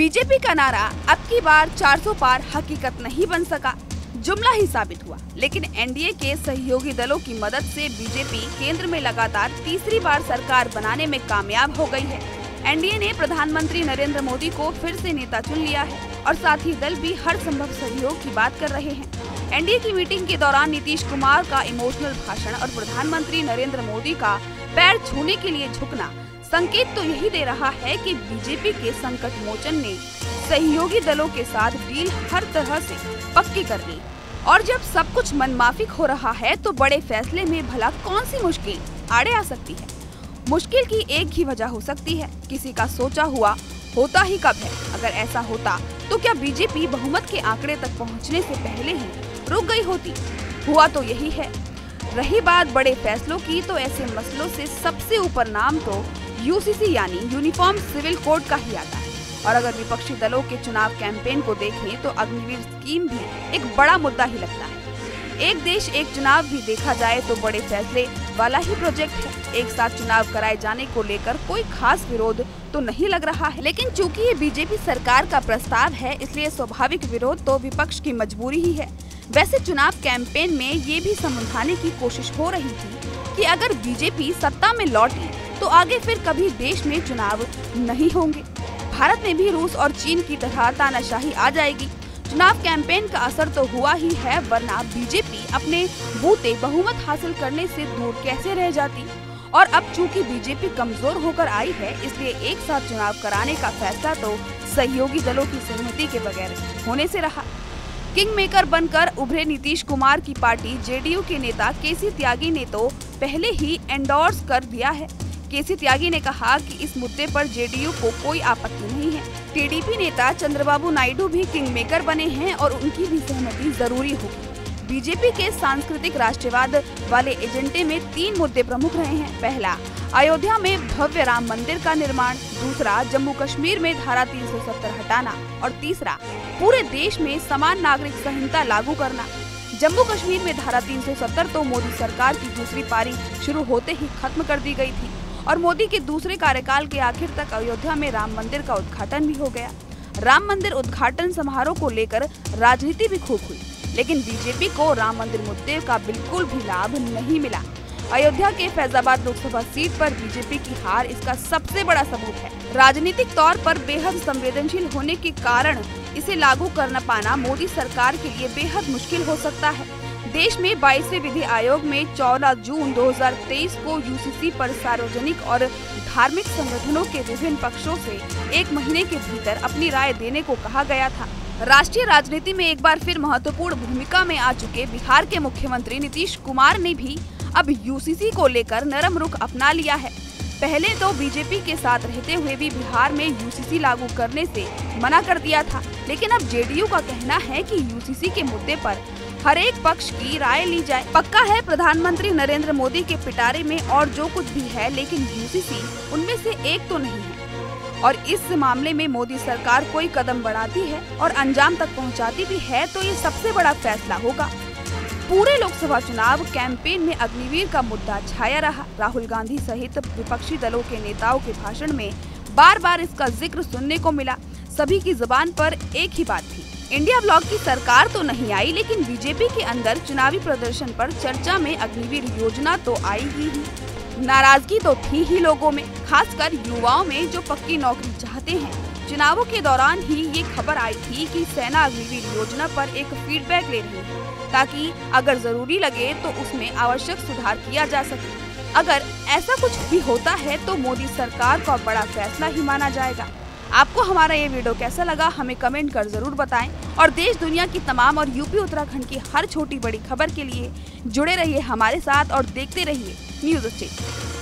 BJP का नारा अब की बार 400 पार हकीकत नहीं बन सका, जुमला ही साबित हुआ। लेकिन एनडीए के सहयोगी दलों की मदद से बीजेपी केंद्र में लगातार तीसरी बार सरकार बनाने में कामयाब हो गई है। एनडीए ने प्रधानमंत्री नरेंद्र मोदी को फिर से नेता चुन लिया है और साथ ही दल भी हर संभव सहयोग की बात कर रहे हैं। एनडीए की मीटिंग के दौरान नीतीश कुमार का इमोशनल भाषण और प्रधानमंत्री नरेंद्र मोदी का पैर छूने के लिए झुकना संकेत तो यही दे रहा है कि बीजेपी के संकट मोचन ने सहयोगी दलों के साथ डील हर तरह से पक्की कर ली। और जब सब कुछ मनमाफिक हो रहा है तो बड़े फैसले में भला कौन सी मुश्किल आड़े आ सकती है। मुश्किल की एक ही वजह हो सकती है, किसी का सोचा हुआ होता ही कब है। अगर ऐसा होता तो क्या बीजेपी बहुमत के आंकड़े तक पहुंचने से पहले ही रुक गई होती? हुआ तो यही है। रही बात बड़े फैसलों की, तो ऐसे मसलों से सबसे ऊपर नाम तो यूसीसी यानी यूनिफॉर्म सिविल कोड का ही आता है। और अगर विपक्षी दलों के चुनाव कैंपेन को देखें तो अग्निवीर स्कीम भी एक बड़ा मुद्दा ही लगता है। एक देश एक चुनाव भी देखा जाए तो बड़े फैसले वाला ही प्रोजेक्ट है। एक साथ चुनाव कराए जाने को लेकर कोई खास विरोध तो नहीं लग रहा है, लेकिन चूंकि ये बीजेपी सरकार का प्रस्ताव है इसलिए स्वाभाविक विरोध तो विपक्ष की मजबूरी ही है। वैसे चुनाव कैंपेन में ये भी समझाने की कोशिश हो रही थी कि अगर बीजेपी सत्ता में लौटी तो आगे फिर कभी देश में चुनाव नहीं होंगे। भारत में भी रूस और चीन की तरह तानाशाही आ जाएगी। चुनाव कैंपेन का असर तो हुआ ही है, वरना बीजेपी अपने बूते बहुमत हासिल करने से दूर कैसे रह जाती। और अब चूंकि बीजेपी कमजोर होकर आई है इसलिए एक साथ चुनाव कराने का फैसला तो सहयोगी दलों की सहमति के बगैर होने से रहा। किंग मेकर बनकर उभरे नीतीश कुमार की पार्टी जेडीयू के नेता केसी त्यागी ने तो पहले ही एंडोर्स कर दिया है। केसी त्यागी ने कहा कि इस मुद्दे पर जेडीयू को कोई आपत्ति नहीं है। टीडीपी नेता चंद्रबाबू नायडू भी किंग मेकर बने हैं और उनकी भी सहमति जरूरी होगी। बीजेपी के सांस्कृतिक राष्ट्रवाद वाले एजेंडे में 3 मुद्दे प्रमुख रहे हैं। पहला, अयोध्या में भव्य राम मंदिर का निर्माण। दूसरा, जम्मू कश्मीर में धारा 370 हटाना। और तीसरा, पूरे देश में समान नागरिक संहिता लागू करना। जम्मू कश्मीर में धारा 370 तो मोदी सरकार की दूसरी पारी शुरू होते ही खत्म कर दी गई थी और मोदी के दूसरे कार्यकाल के आखिर तक अयोध्या में राम मंदिर का उद्घाटन भी हो गया। राम मंदिर उद्घाटन समारोह को लेकर राजनीति भी खूब हुई, लेकिन बीजेपी को राम मंदिर मुद्दे का बिल्कुल भी लाभ नहीं मिला। अयोध्या के फैजाबाद लोकसभा सीट पर बीजेपी की हार इसका सबसे बड़ा सबूत है। राजनीतिक तौर पर बेहद संवेदनशील होने के कारण इसे लागू करना पाना मोदी सरकार के लिए बेहद मुश्किल हो सकता है। देश में 22वें विधि आयोग में 14 जून 2023 को यूसीसी पर सार्वजनिक और धार्मिक संगठनों के विभिन्न पक्षों से 1 महीने के भीतर अपनी राय देने को कहा गया था। राष्ट्रीय राजनीति में एक बार फिर महत्वपूर्ण भूमिका में आ चुके बिहार के मुख्यमंत्री नीतीश कुमार ने भी अब यूसीसी को लेकर नरम रुख अपना लिया है। पहले तो बीजेपी के साथ रहते हुए भी बिहार में यूसीसी लागू करने से मना कर दिया था, लेकिन अब जेडीयू का कहना है कि यूसीसी के मुद्दे पर हर एक पक्ष की राय ली जाए। पक्का है प्रधानमंत्री नरेंद्र मोदी के पिटारे में और जो कुछ भी है, लेकिन यूसीसी उनमें से एक तो नहीं है। और इस मामले में मोदी सरकार कोई कदम बढ़ाती है और अंजाम तक पहुंचाती भी है तो ये सबसे बड़ा फैसला होगा। पूरे लोकसभा चुनाव कैंपेन में अग्निवीर का मुद्दा छाया रहा। राहुल गांधी सहित विपक्षी दलों के नेताओं के भाषण में बार बार इसका जिक्र सुनने को मिला। सभी की जुबान पर एक ही बात थी, इंडिया ब्लॉक की सरकार तो नहीं आई, लेकिन बीजेपी के अंदर चुनावी प्रदर्शन पर चर्चा में अग्निवीर योजना तो आई ही। नाराजगी तो थी ही लोगों में, खासकर युवाओं में जो पक्की नौकरी चाहते हैं। चुनावों के दौरान ही ये खबर आई थी कि सेना अग्निवीर योजना पर एक फीडबैक ले रही है ताकि अगर जरूरी लगे तो उसमें आवश्यक सुधार किया जा सके। अगर ऐसा कुछ भी होता है तो मोदी सरकार का बड़ा फैसला ही माना जाएगा। आपको हमारा ये वीडियो कैसा लगा हमें कमेंट कर जरूर बताएं और देश दुनिया की तमाम और यूपी उत्तराखंड की हर छोटी बड़ी खबर के लिए जुड़े रहिए हमारे साथ और देखते रहिए न्यूज़ स्टेट।